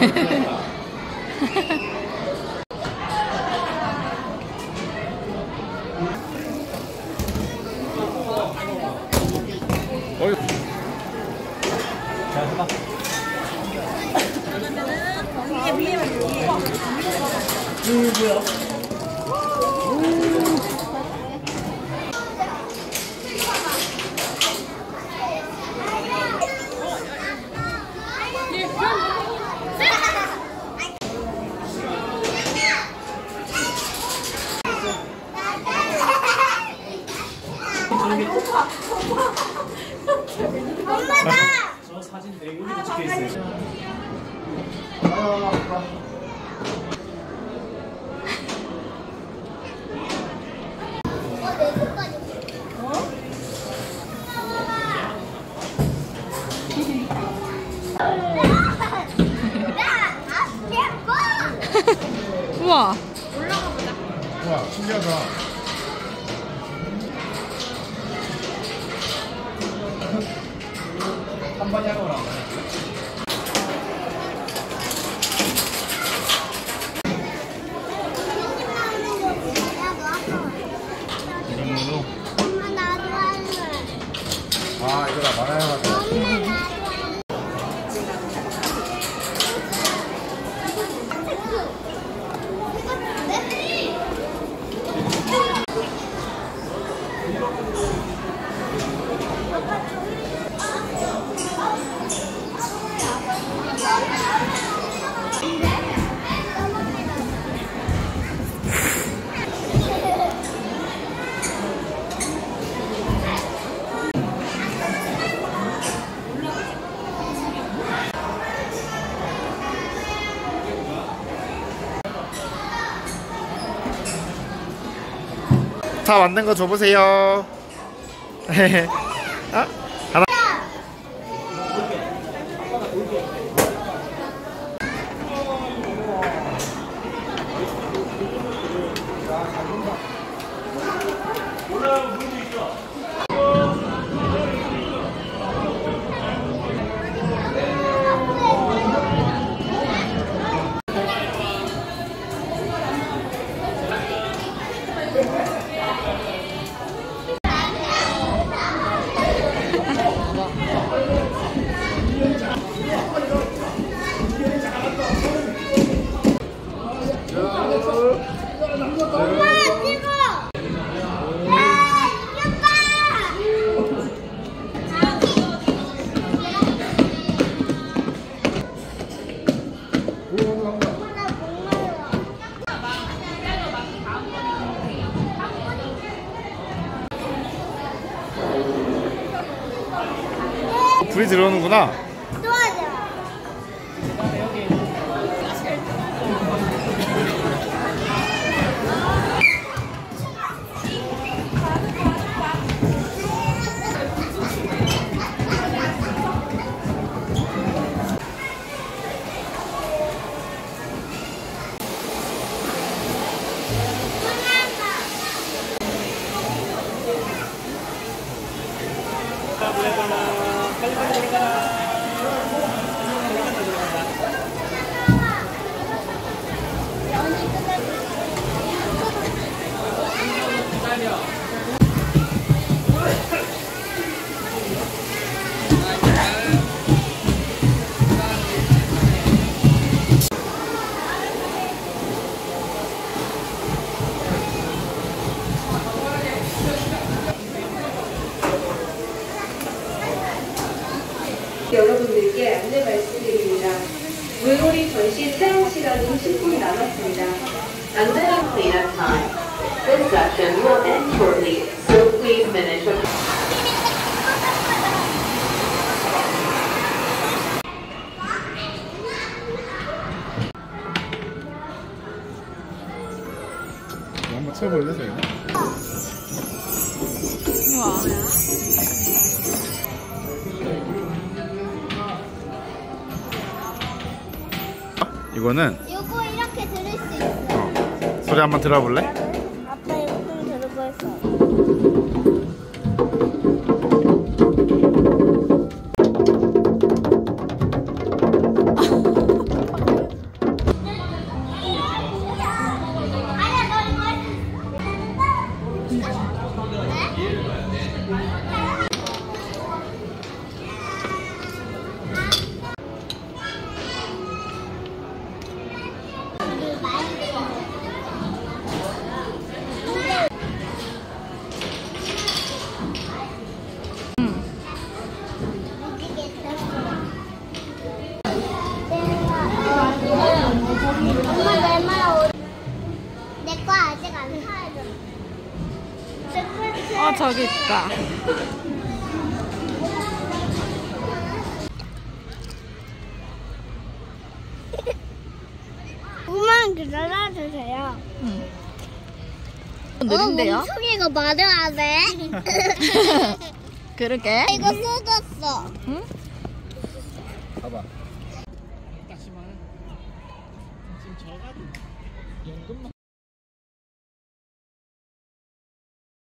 엄마다! 저 사진 내 여기도 찍혀 있어요. 우와. 우와, 신기하다. 한 번에 하고 나와. 이런 걸로. 엄마 나도 할래. 아, 이거 다 말아야 하다. 엄마 나도 할래. 다 만든 거 줘보세요. 아? 하나. 불이 들어오는구나. 여러분들께 안내 말씀드립니다. 물놀이 전시 체험 시간이 10분 남았습니다. 안전한 cleanup time. This session will end shortly, so please finish up. 한번 쳐볼래, 저희? 우와. 이거는 이거 이렇게 들을 수 있어. 소리 한번 들어볼래? 아빠 이거 좀 들어볼 수 없어. 아, 저기 있다. 조금만 기다려주세요. 느린데요? 몽둥이가 말을 안 해. 그러게. 이거 쏟았어. 봐봐.